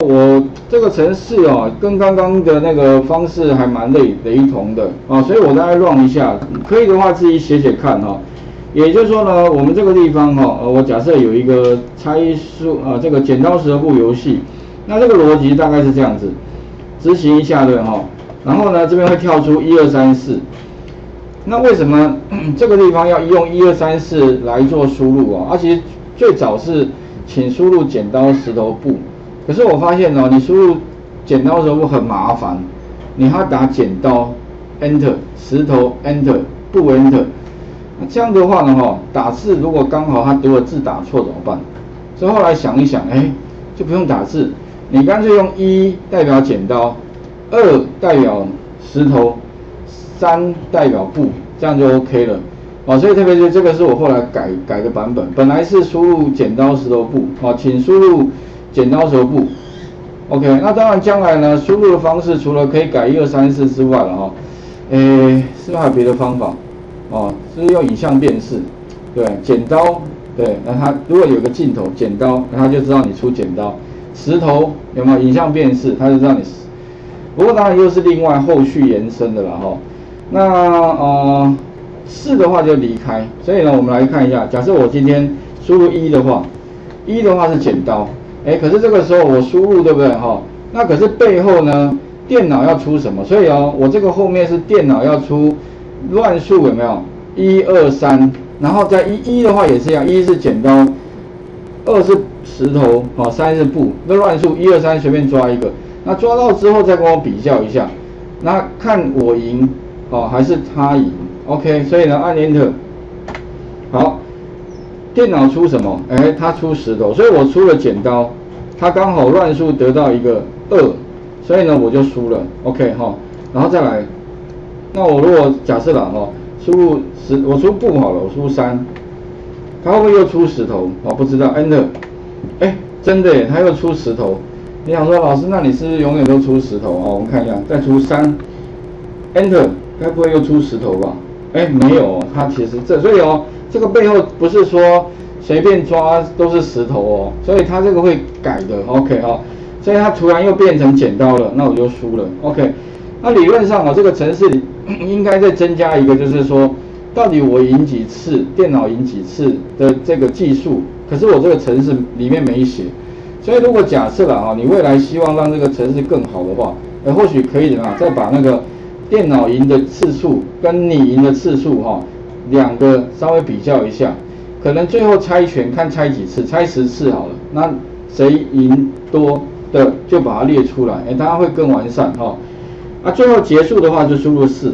我这个程式哦，跟刚刚的那个方式还蛮雷同的啊，所以我大概 run 一下，可以的话自己写写看哈。也就是说呢，我们这个地方哈，我假设有一个猜数这个剪刀石头布游戏，那这个逻辑大概是这样子，执行一下对哈，然后呢这边会跳出1、2、3、4，那为什么这个地方要用1、2、3、4来做输入啊？其实最早是请输入剪刀石头布。可是我发现哦，你输入剪刀石头布很麻烦，你还要打剪刀 Enter 石头 Enter 布 Enter， 那这样的话呢打字如果刚好他读的字打错怎么办？所以后来想一想，就不用打字，你干脆用1代表剪刀，2代表石头，3代表布，这样就 OK 了。所以特别是这个是我后来改的版本，本来是输入剪刀石头布，请输入剪刀石头布 ，OK， 那当然将来呢，输入的方式除了可以改1、2、3、4之外了是不是还有别的方法？是用影像辨识，对，剪刀，对，那它如果有个镜头剪刀，那它就知道你出剪刀，石头有没有影像辨识，它就知道你。不过当然又是另外后续延伸的了那4的话就离开，所以呢，我们来看一下，假设我今天输入1的话，1的话是剪刀。可是这个时候我输入对不对那可是背后呢，电脑要出什么？所以我这个后面是电脑要出乱数有没有？1、2、3，然后在1的话也是一样，1是剪刀，2是石头，3是布，那乱数1、2、3随便抓一个，那抓到之后再跟我比较一下，那看我赢还是他赢 ？OK， 所以呢按 Enter， 好。电脑出什么？它出石头，所以我出了剪刀，它刚好乱数得到一个2，所以呢我就输了 ，OK 然后再来，那我如果假设了输入我出布好了，我输3，它会不会又出石头？不知道 ，Enter， 真的耶，它又出石头。你想说老师，那你是不是永远都出石头我们看一下，再出3 ，Enter， 该不会又出石头吧？没有它其实所以这个背后不是说随便抓都是石头所以它这个会改的 ，OK 所以它突然又变成剪刀了，那我就输了 ，OK。那理论上这个程式里应该再增加一个，就是说到底我赢几次，电脑赢几次的这个技术，可是我这个程式里面没写，所以如果假设了你未来希望让这个程式更好的话，或许可以再把那个电脑赢的次数跟你赢的次数两个稍微比较一下，可能最后猜拳看猜几次，猜10次好了，那谁赢多的就把它列出来，当然会更完善最后结束的话就输入4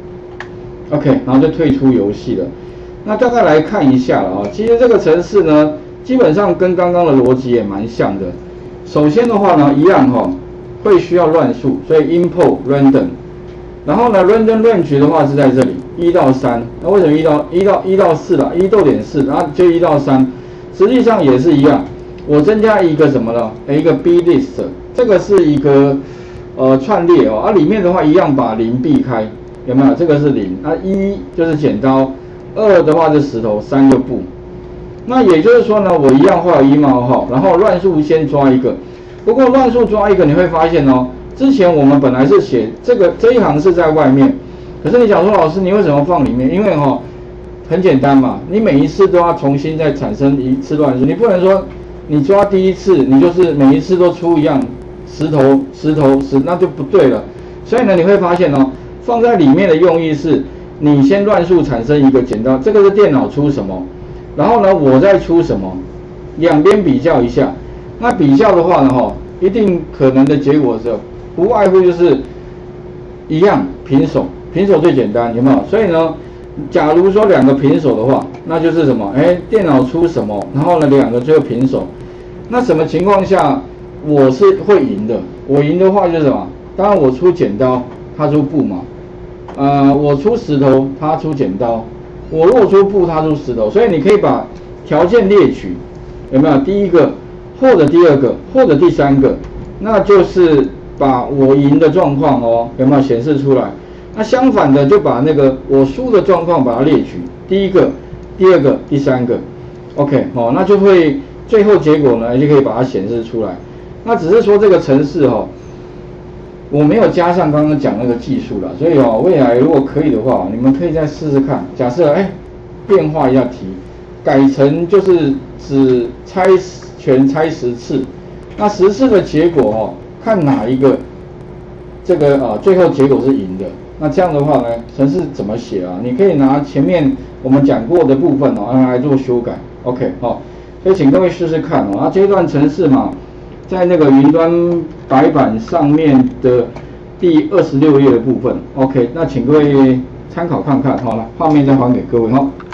，OK， 然后就退出游戏了。那大概来看一下了其实这个程式呢，基本上跟刚刚的逻辑也蛮像的。首先的话呢，一样会需要乱数，所以 import random。然后呢 ，random range 的话是在这里1到3，那为什么1到4啦？1逗点4，然后就1到3，实际上也是一样。我增加一个什么呢？一个 b list， 这个是一个串列里面的话一样把0避开，有没有？这个是0，那1就是剪刀，2的话是石头，3就布。那也就是说呢，我一样画有1冒号，然后乱数先抓一个。不过乱数抓一个，你会发现之前我们本来是写这一行是在外面，可是你想说老师你为什么放里面？因为很简单嘛，你每一次都要重新再产生一次乱数，你不能说你抓第一次你就是每一次都出一样石头，那就不对了。所以呢你会发现放在里面的用意是，你先乱数产生一个剪刀，这个是电脑出什么，然后呢我再出什么，两边比较一下。那比较的话呢一定可能的结果是不外乎就是一样平手最简单，有没有？所以呢，假如说两个平手的话，那就是什么？电脑出什么，然后呢两个最后平手。那什么情况下我是会赢的？我赢的话就是什么？当然我出剪刀，他出布嘛。我出石头，他出剪刀。我如果出布，他出石头。所以你可以把条件列举，有没有？第一个，或者第二个，或者第三个，那就是把我赢的状况有没有显示出来？那相反的就把那个我输的状况把它列举，第一个、第二个、第三个 ，OK， 那就会最后结果呢就可以把它显示出来。 那只是说这个程式我没有加上刚刚讲那个技术啦，所以未来如果可以的话，你们可以再试试看。假设变化一下题，改成就是只全猜10次，那10次的结果看哪一个这个最后结果是赢的。那这样的话呢，程式怎么写啊？你可以拿前面我们讲过的部分来做修改。OK 所以请各位试试看那这一段程式嘛，在那个云端白板上面的第26页的部分。OK， 那请各位参考看看。好了，画面再还给各位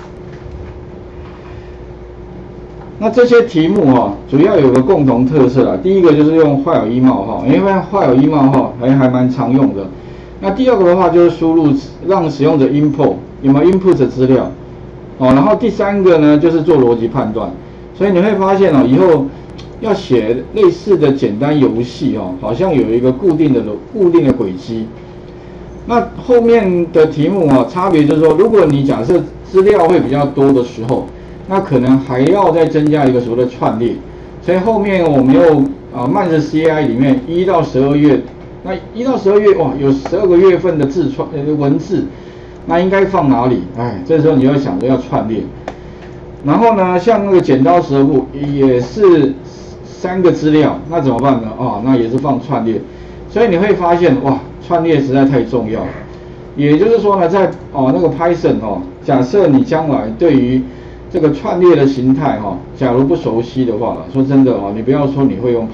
那这些题目主要有个共同特色啦。第一个就是用while一冒因为while一冒还蛮常用的。那第二个的话就是输入让使用者 input 有没有 input 的资料然后第三个呢就是做逻辑判断。所以你会发现以后要写类似的简单游戏好像有一个固定的轨迹。那后面的题目差别就是说，如果你假设资料会比较多的时候，那可能还要再增加一个所谓的串列。所以后面我们又慢着 CAI 里面1到12月，那1到12月有12个月份的文字，那应该放哪里？这时候你要想着要串列。然后呢，像那个剪刀石头布也是3个资料，那怎么办呢？那也是放串列。所以你会发现串列实在太重要了。也就是说呢，在那个 Python 假设你将来对于这个串列的形态假如不熟悉的话说真的你不要说你会用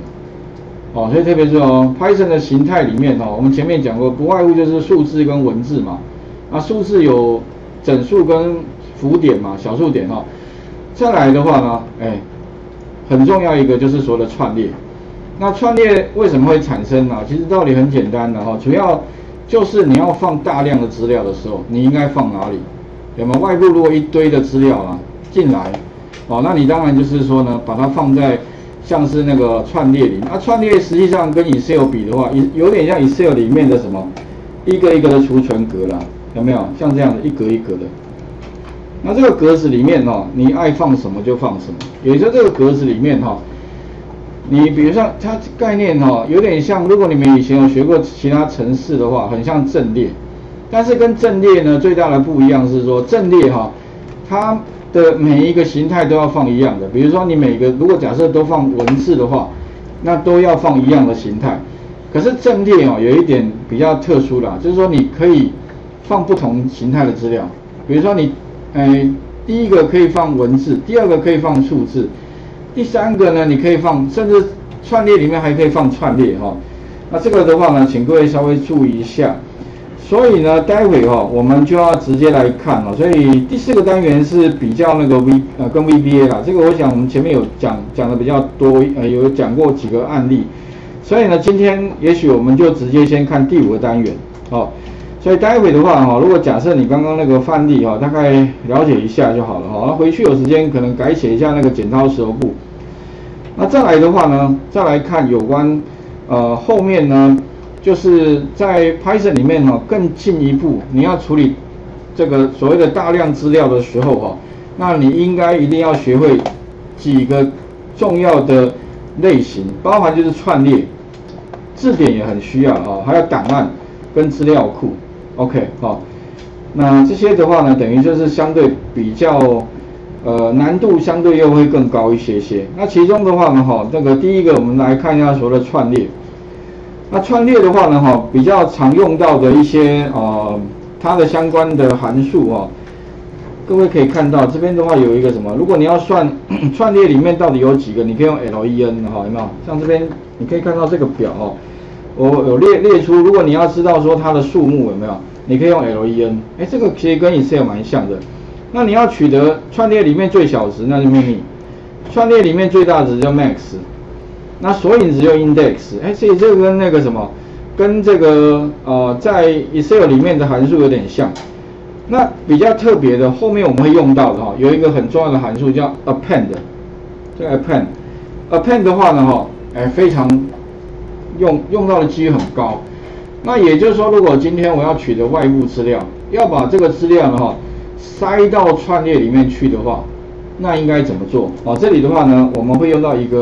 Python 所以特别是Python 的形态里面我们前面讲过，不外乎就是数字跟文字嘛。那数字有整数跟浮点嘛，小数点再来的话呢，很重要一个就是所谓的串列。那串列为什么会产生呢？其实道理很简单的主要就是你要放大量的资料的时候，你应该放哪里？有没有外部如果一堆的资料进来那你当然就是说呢，把它放在像是那个串列里。那串列实际上跟 Excel 比的话，有点像 Excel 里面的什么一个一个的储存格啦，有没有？像这样的一格一格的。那这个格子里面你爱放什么就放什么。也就是这个格子里面你比如说它概念有点像，如果你们以前有学过其他程式的话，很像阵列。但是跟阵列呢最大的不一样是说，阵列它的每一个形态都要放一样的。比如说你每个如果假设都放文字的话，那都要放一样的形态。可是阵列有一点比较特殊啦，就是说你可以放不同形态的资料。比如说你第一个可以放文字，第二个可以放数字，第三个呢你可以放，甚至串列里面还可以放串列那这个的话呢，请各位稍微注意一下。所以呢，待会我们就要直接来看所以第4个单元是比较那个跟 VBA 啦，这个我想我们前面有讲的比较多，有讲过几个案例。所以呢，今天也许我们就直接先看第5个单元所以待会的话如果假设你刚刚那个范例大概了解一下就好了那回去有时间可能改写一下那个剪刀石头布。那再来的话呢，再来看有关后面呢，就是在 Python 里面更进一步，你要处理这个所谓的大量资料的时候那你应该一定要学会几个重要的类型，包含就是串列、字典也很需要还有档案跟资料库。OK 那这些的话呢，等于就是相对比较难度相对又会更高一些。那其中的话呢这个第一个我们来看一下所谓的串列。那串列的话呢比较常用到的一些它的相关的函数各位可以看到这边的话有一个什么，如果你要算串列里面到底有几个，你可以用 len 有没有？像这边你可以看到这个表我有列出，如果你要知道说它的数目有没有，你可以用 len。这个其实跟 Excel 蛮像的。那你要取得串列里面最小值，那就秘密；串列里面最大值叫 max。那索引值就 index。所以这个跟那个什么，跟这个在 Excel 里面的函数有点像。那比较特别的，后面我们会用到的有一个很重要的函数叫 append。这个 append 的话呢非常用到的几率很高。那也就是说，如果今天我要取得外部资料，要把这个资料呢塞到串列里面去的话，那应该怎么做这里的话呢，我们会用到一个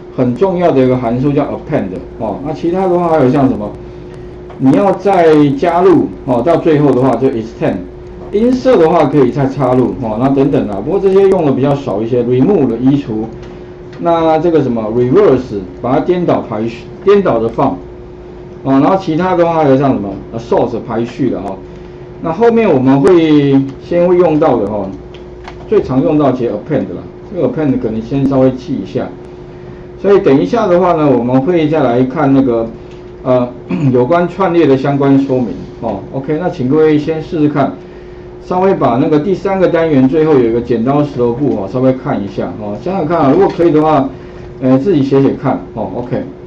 很重要的一个函数叫 append 哦。那其他的话还有像什么，你要再加入哦，到最后的话就 extend。insert 的话可以再插入哦，那等等啊。不过这些用的比较少一些 ，remove 的移除。那这个什么 reverse 把它颠倒排序，颠倒的放。哦，然后其他的话还有像什么 sort 排序的哈。那后面我们会先会用到的哈，最常用到其实 append 啦，这个 append 可能先稍微记一下。所以等一下的话呢，我们会再来看那个有关串列的相关说明哦。OK， 那请各位先试试看。稍微把那个第3个单元最后有一个剪刀石头布哦，稍微看一下哦，想想看啊，如果可以的话，自己写写看哦 ，OK。